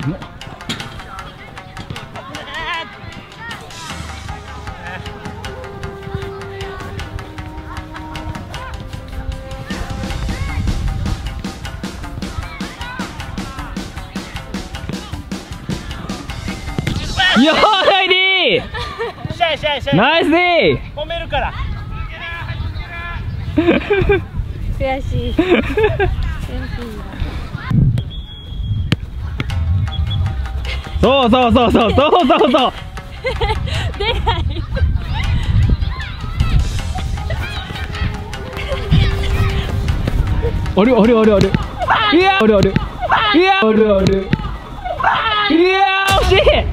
よーいでーナイスでー褒めるから悔しい悔しいそうそうそうそうそうそうそう出ないおるおるおるおるいやおるおるいやおるおるいや惜しい